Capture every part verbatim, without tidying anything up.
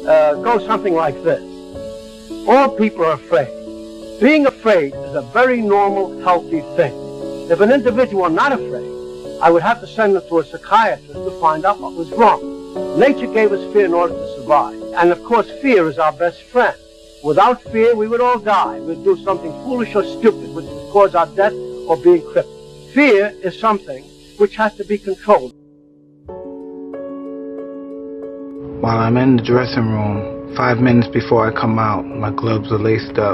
uh, goes something like this. All people are afraid. Being afraid is a very normal, healthy thing. If an individual were not afraid, I would have to send them to a psychiatrist to find out what was wrong. Nature gave us fear in order to survive. And of course, fear is our best friend. Without fear, we would all die. We'd do something foolish or stupid, which would cause our death or being crippled. Fear is something which has to be controlled. While I'm in the dressing room, five minutes before I come out, my gloves are laced up.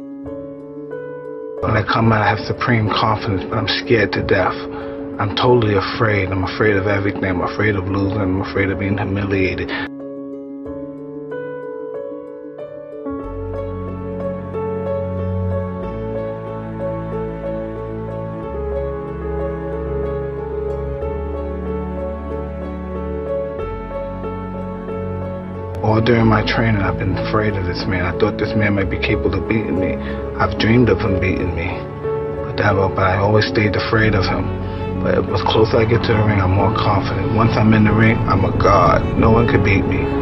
When I come out, I have supreme confidence, but I'm scared to death. I'm totally afraid. I'm afraid of everything. I'm afraid of losing. I'm afraid of being humiliated. All during my training, I've been afraid of this man. I thought this man might be capable of beating me. I've dreamed of him beating me. But, that, but I always stayed afraid of him. But as closer I get to the ring, I'm more confident. Once I'm in the ring, I'm a god. No one can beat me.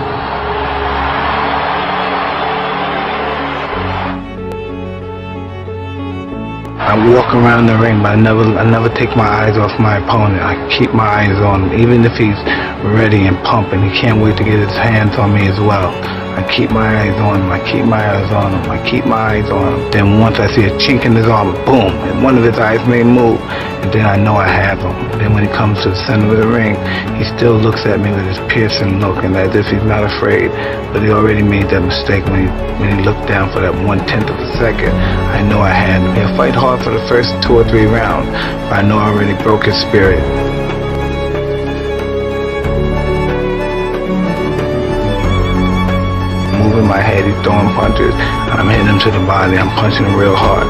I walk around the ring, but I never, I never take my eyes off my opponent. I keep my eyes on him, even if he's ready and pumping. He can't wait to get his hands on me as well. I keep my eyes on him. I keep my eyes on him. I keep my eyes on him. Then once I see a chink in his armor, boom, and one of his eyes may move, and then I know I have him. Then when he comes to the center of the ring, he still looks at me with his piercing look, and as if he's not afraid. But he already made that mistake when he when he looked down for that one tenth of a second. I know I had him. He'll fight hard for the first two or three rounds, but I know I already broke his spirit. Moving my head, he's throwing punches. I'm hitting him to the body. I'm punching him real hard.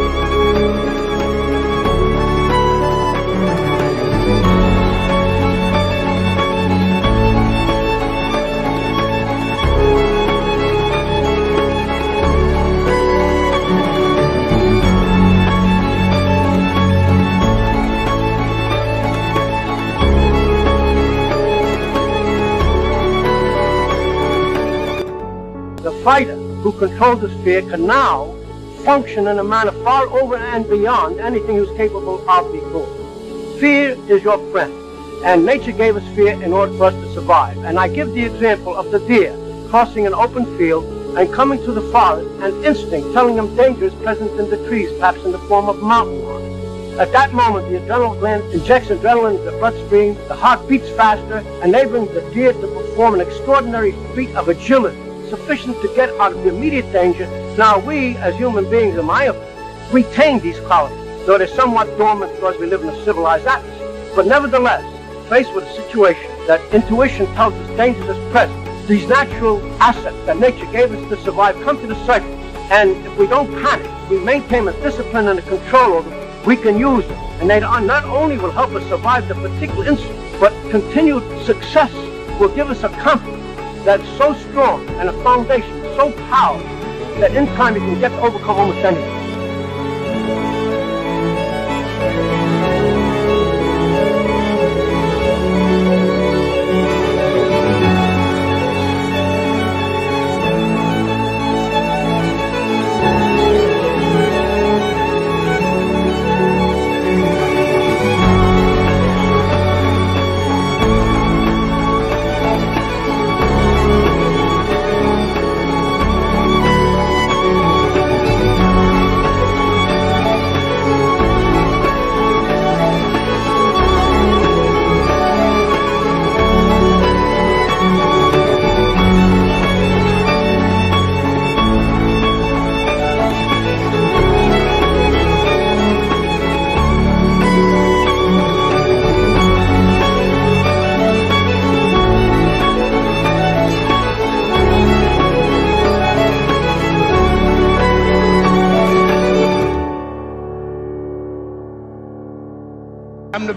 The fighter who controls his fear can now function in a manner far over and beyond anything he was capable of before. Fear is your friend, and nature gave us fear in order for us to survive. And I give the example of the deer crossing an open field and coming to the forest, and instinct telling him danger is present in the trees, perhaps in the form of mountain lions. At that moment, the adrenal gland injects adrenaline into the bloodstream, the heart beats faster, enabling the deer to perform an extraordinary feat of agility, sufficient to get out of the immediate danger. Now we, as human beings, in my opinion, retain these qualities, though they're somewhat dormant because we live in a civilized atmosphere. But nevertheless, faced with a situation that intuition tells us danger is present, these natural assets that nature gave us to survive come to the surface. And if we don't panic, we maintain a discipline and a control over them, we can use them. And they not only will help us survive the particular incident, but continued success will give us a confidence that's so strong and a foundation so powerful that in time you can get to overcome almost anything.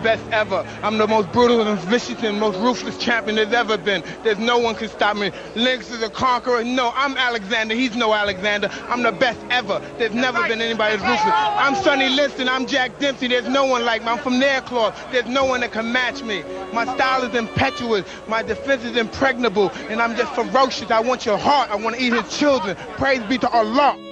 best ever. I'm the most brutal and vicious and most ruthless champion there's ever been. There's no one can stop me. Lennox is a conqueror. No, I'm Alexander. He's no Alexander. I'm the best ever. There's never been anybody as ruthless. I'm Sonny Liston. I'm Jack Dempsey. There's no one like me. I'm from Nairclaw. There's no one that can match me. My style is impetuous. My defense is impregnable. And I'm just ferocious. I want your heart. I want to eat his children. Praise be to Allah.